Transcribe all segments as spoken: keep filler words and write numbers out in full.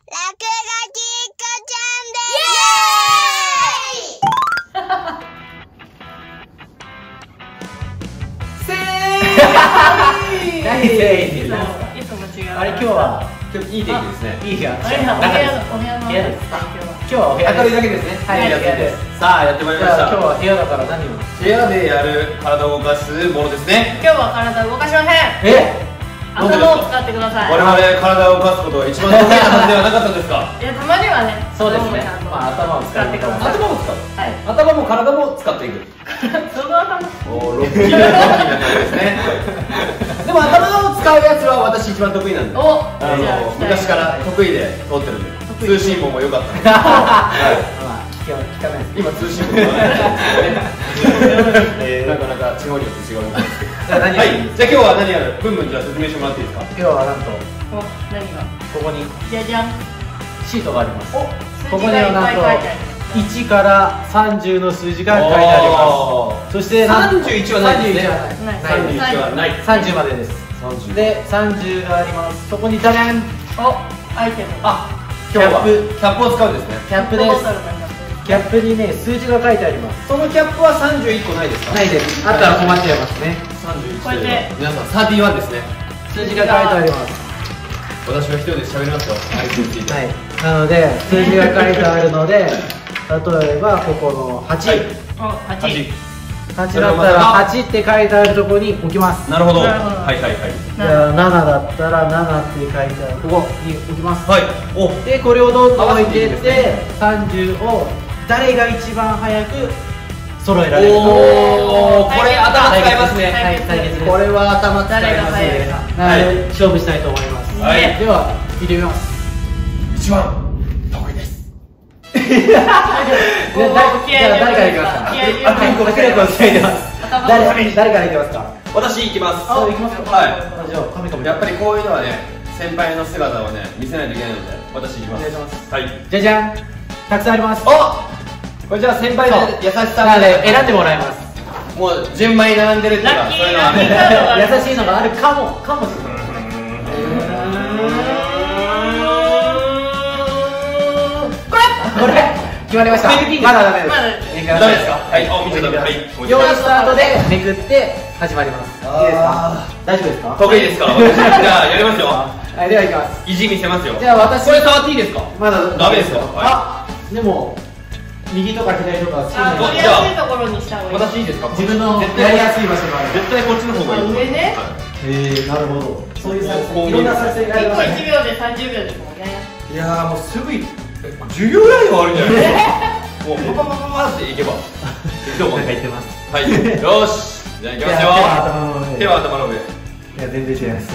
何せいいですああれ今日は今日いい天気ですね。 いい日がお部屋のお部屋の部屋ですか今日はお部屋明るいだけですね。 はいやってみて。さあやってまいりました。 今日は部屋だから何を部屋でやる体を動かすものですね。 今日は体動かしません。 え頭を使ってください。 我々体を動かすことが一番得意なはずではなかったですか。 いやたまにはね。 そうですねまあ頭を使ってください頭を使う。 はい。 頭も体も使っていく。 その頭。 おおロッキーなロッキーな感じですね。でも頭を使うやつは私一番得意なんで。 お。 あの昔から得意で通ってるんで。通信網も良かったんで。 まあ聞かないです今通信網がない。なかなか地方によって違うみたいですけど。 じゃあ何はい。じゃあ今日は何やる？ブンブンじゃあ説明してもらっていいですか？ 今日はなんとお何が。 ここにじゃじゃん。 シートがありますお。 ここにはなんといちからさんじゅうの数字が書いてありますそしてさんじゅういちはないですね。 さんじゅういちはない。 さんじゅうまでですでさんじゅうがありますそこにダダンおアイテム。 あ、 キャップキャップを使うんですね。 キャップですキャップにね数字が書いてありますそのキャップはさんじゅういっこないですか？ ないですあったら困っちゃいますねさんじゅういちこうやって皆さんサーティワンですね。 数字が書いてあります私は一人で喋りますよ。アイスについて。 はいなので数字が書いてあるので例えばここのはちおはち。 はちだったらはちって書いてあるところに置きますなるほど。 なるほどはいはいはい。 じゃあななだったらななって書いてあるここに置きますはい。お、 でこれをどんどん置いていってさんじゅうを誰が一番早く揃えられるかおー、これ頭使いますね。 はい対決ですこれは頭使います誰がね。 なので勝負したいと思いますはいでは見てみます一番得意です。 じゃあ誰からいきますか気合い入れますあ迫力を伝えてます頭誰誰からいきますか私行きます。 あいきますかはい。 あじゃあカメカメやっぱりこういうのはね、先輩の姿をね、見せないといけないので、私行きます。 お願いしますはい。 じゃじゃんたくさんありますお、これじゃあ先輩の優しさなので選んでもらいますもう順番に並んでるっていうか、 ラッキーそういうのはラッキーカードがある優しいのがあるかもかもしれないこれ決まりましたまだダメですまだめくダメですか？はい、あ、見てダメ。はい。 用意スタートでめくって始まりますいいですか大丈夫ですか得意ですか？私じゃあやりますよ。 はいではいきます意地見せますよ。 じゃあ私これ触っていいですか？ まだダメですか？ あでも右とか左とか好きあな取りやすいところにした方がいい。 私いいですか？ 自分の絶対やりやすい場所がある絶対こっちの方がいい。 上ねへえなるほどそういう作こう戦いろんな作戦があり一個ますね一秒で三十秒ですもんね。 いやーもうすぐい授業内容あるんじゃないですか？もうパパパパパっていけば。どうもなんか言ってますはい。よし。じゃあ行きますよ。手は頭の上。 いや全然違います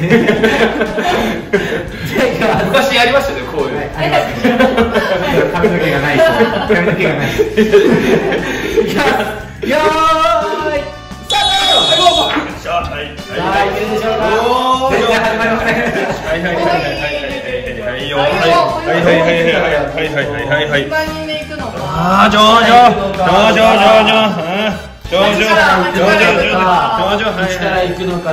じゃあいきます昔やりましたねこういうの。 あります髪の毛がない人髪の毛がない人いきますよーいスタート。はい。はい。 さあいけるでしょうかおー全然始まりませんはいはいはいはいはいはいよはいはいはいはいはいはいはいはい順番にメイクのか。 ああ、上々、上々、上々、上々、上々、上々、上々、はい、 口から行くのか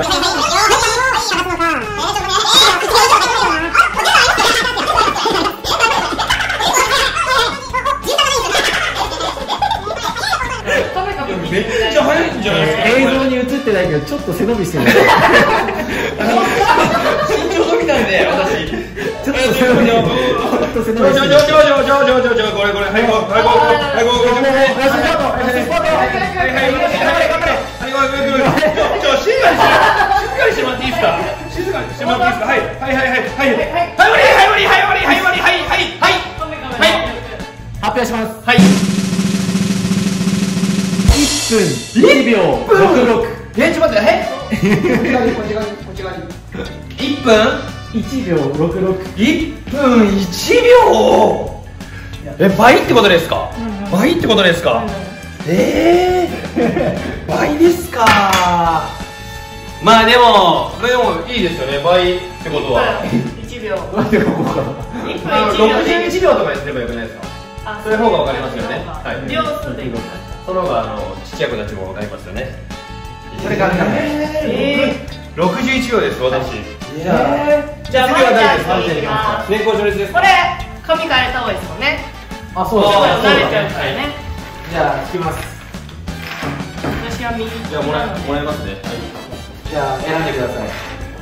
めっちゃ早いんじゃないですか。 映像に映ってないけどちょっと背伸びしてる身長伸びたんで、私。 ちょっと背伸びちょっと背伸びしてる上々、上々、上々、上々、これ、これ、はい、こう、はい、こう、はい、こう、 ラストラストスポットはい、はい、頑張れ、頑張れ、はい、ごめん、ごめん、ごめん、ちょ、静かにし、静かにしてもらっていいですか。静かにしてもらっていいですか。はい、はい、はい、はい、はい、はい、はい、はい、はい、はい、はい、はい、はい、はい、 発表しますはい。 いっぷんいちびょうろくろくえ、ちょっと待って、えこっち側に、こっち側に、こっち側に。いっぷんいちびょうろくろくいっぷんいちびょうえ、倍ってことですか？倍ってことですか？えー、倍ですか。まあでも、でもいいですよね、倍ってことは。 一秒。 待ってここか一分あの一秒ろくじゅういちびょうとかにすればよくないですか？ あそういう方が分かりますよね。はい。 秒数でいきます。 その方があのちっちゃい子たちも分かりますよね。 それからえろくじゅういちびょうです、私。 いじゃあじゃあ次は誰ですか？ マルちゃんに行きます。 年功序列ですか？ これ髪変えた方がいいですもんね。 あ、そうです慣ね。 れちゃうからね。 じゃあ引きます。 私は右利きじゃあもらなので。 もらいますね。 じゃあ選んでください。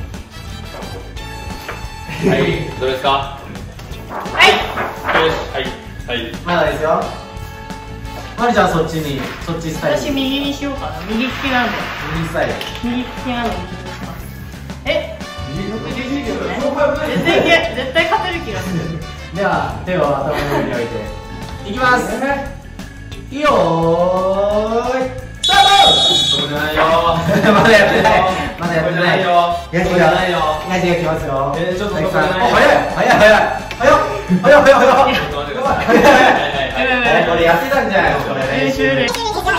はい、どれですか？ はい。 よし、はいはい。 まだですよ。まるちゃんそっちに、そっちスタイル。 私右にしようかな。右利きなんで。 右スタイル。 右利きなので右にします。え？ろくじゅうきゅうびょうね。絶対いけ、絶対勝てる気がする。 では手を頭の上に置いていきます。いいよーい。スターそうじゃないよ。 ト。まだやってない。まだやってない。 よ。 ヤジそうじゃないよ。 がヤジが来ますよ。 えーちょっとたくさんそこじゃないお早い早い早い早い早い早い早い。 ちょっと待ってください。はいはいはい。 これやってたんじゃないのこれ練習で。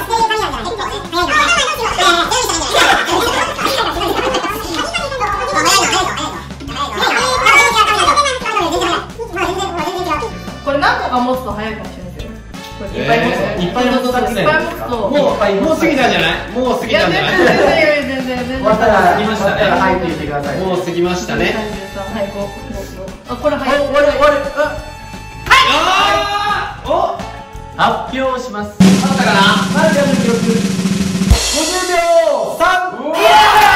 これ何個か持つと早いかもしれないですよ。これいっぱい持つ。 いっぱい持つ作戦いっぱい持つと。 もうもう過ぎたんじゃない？もう過ぎいやたんじゃない？ 全然全然全然全然。 終わったら過ぎましたね終わったら入っていってください。 もう過ぎましたね。 さんじゅうさんはいごごご。あこれは早い。 い終わる終わる。 あーお。 発表します。 あったかな？ まるちゃんの記録ごじゅうびょうさん。 うわじゅう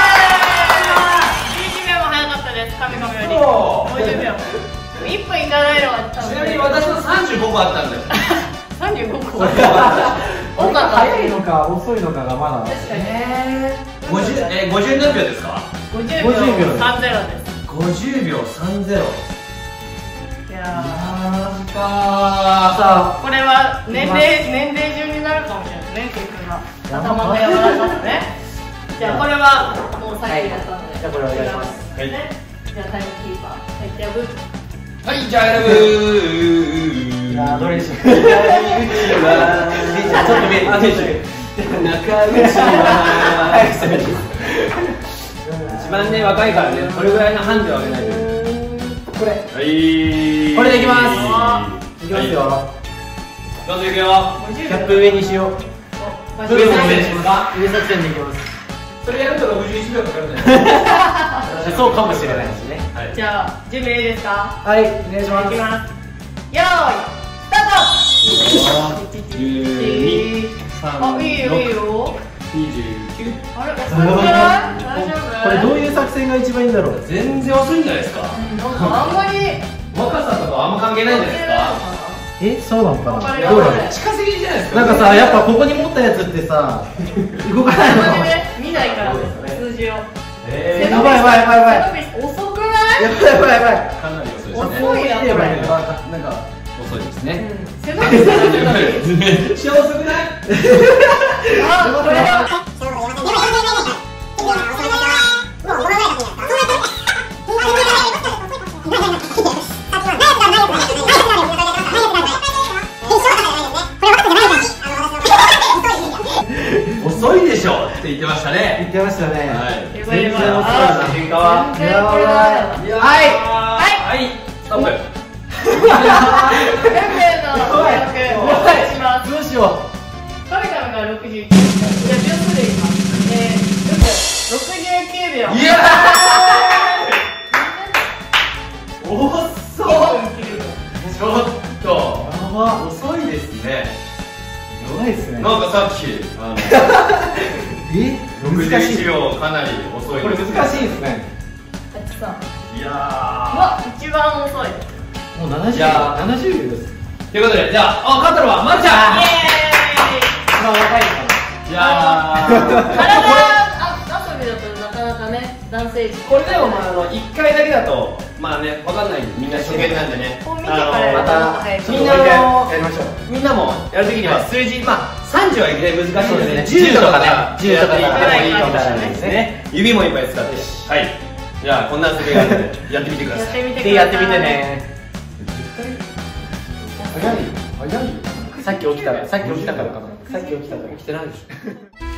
いちびょうも早かったです。カメカメより。ごじゅうびょう。いっぷんいかないのが多分。 ちなみに私のさんじゅうごこあったんだよ。 さんじゅうごこ。 これが早いのか遅いのかがまだ。 確かに。 五十え五十何秒ですか？ ごじゅうびょうさんじゅうです。 五十秒三ゼロ。 いやマジかさーこれは年齢年齢順になるかもしれないですね。結果が頭が柔らかさね。じゃあこれはもうさっきやったので。 じゃあこれお願いしますはいね。じゃあタイムキーパー。はいじゃあブー。 はいじゃあ選ぶ。 いやどれにしよう。ちょっと見えて。あ見えて。 中口は一番ね若いからねこれぐらいのハンデを上げないと。 これはいこれでいきますはいいきますよ。 どんどんいくよ。 キャップ上にしよう。 どれを上にしますか？ 上作戦でいきます。 それやるとろくじゅういちびょうかかるんじゃない？ そうかもしれないしね。 はいじゃあ準備いいですか？ はいお願いします。 いきます。よーいスタート。 じゅうに、 あいいよいいよ。 にじゅうきゅう。 あれ遅いんじゃない？大丈夫？ これどういう作戦が一番いいんだろう。 全然遅いんじゃないですか？ なんかあんまり若さとかあんま関係ないんじゃないですか？ えそうなのかな。 わかるどうだろう。 近すぎじゃないですか？ なんかさやっぱここに持ったやつってさ動かないのかも。 あんまりね見ないから数字を。 えやばいやばいやばいやばい。 背伸び遅くない？ やばいやばいやばい。 ー、かなり遅いですね。 遅いなこれ。 なんか遅いですね。 背伸びするのに。 めっちゃ遅くない？ あこれは。 遅いでしょって言ってましたね。 言ってましたね。 はい。 やばいやばい全然遅いな。 結果は全然これダメだ。 はいはい。ストップ。 運命のごひゃくお願いします。 どうしよ神様がろくじゅうきゅう。じゃあ秒数でいきます。えー、運命ろくじゅうきゅうびょう。 いやー。遅っ。ちょっとやば。 遅いですね。 弱いですね。 なんかさっきあのえろくじゅういち難しい。 びょうかなり遅いこれです。 難しいですね。 あっちさん。 いやわ一番遅い。 もう七十じゃあ七十秒です。 ー。ということでじゃああ勝ったのはまるちゃん。 イエ一番若いかいやー。 ーイ。体遊びだとなかなかね男性陣。 これでもまああのいっかいだけだとまあねわかんないみんな初見なんでね。 こう見てからやるとまたなんか早い。 ちょっとみんなあのやりましょう。 みんなもやるときには数字まあさんじゅうはいきなり難しいのでね。 じゅうとかねじゅうとかじゅうとかやっていいかもしれないですね。指もいっぱい使って。はい。じゃあこんな遊びがあるのでやってみてください。 やってみてください。 でやってみてね。早い早いよ。さっき起きたらさっき起きたからかな。さっき起きたから。 起きてないでしょ。